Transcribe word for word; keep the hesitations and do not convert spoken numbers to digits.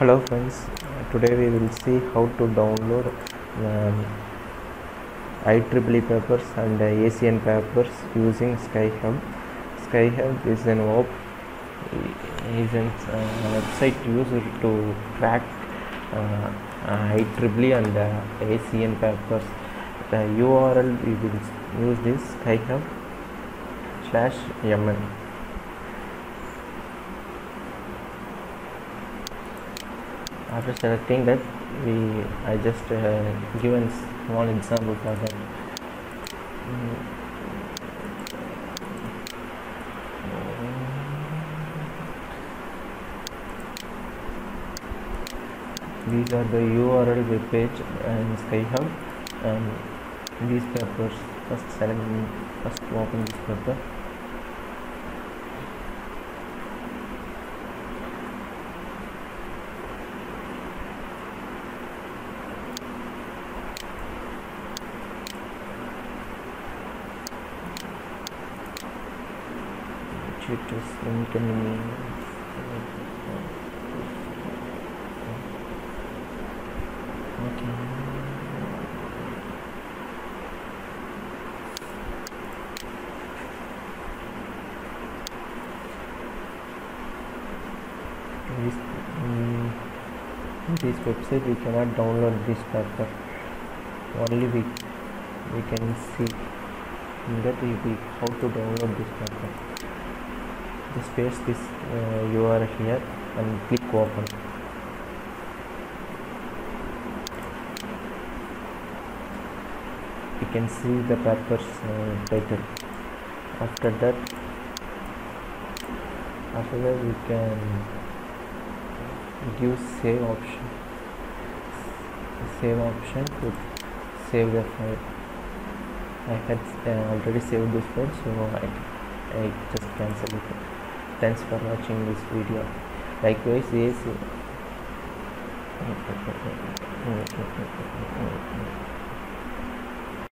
Hello friends, Uh, today we will see how to download um, I triple E papers and uh, A C N papers using SkyHub. SkyHub is an op is a uh, website used to track uh, I triple E and uh, A C N papers. The U R L we will use this SkyHub slash mn. After selecting that, we I just uh, given small example for that. Mm. These are the U R L web page and SkyHub, and these papers. First select, first open this paper. It is incoming. Okay. This, um, this website we cannot download this paper. Only we we can see in that we, we how to download this paper. Just paste this uh, U R L here and click open. You can see the paper's uh, title. After that, after that we can give save option. Save option to save the file. I had uh, already saved this file, so I, I just cancel it. Thanks for watching this video. Likewise, yes.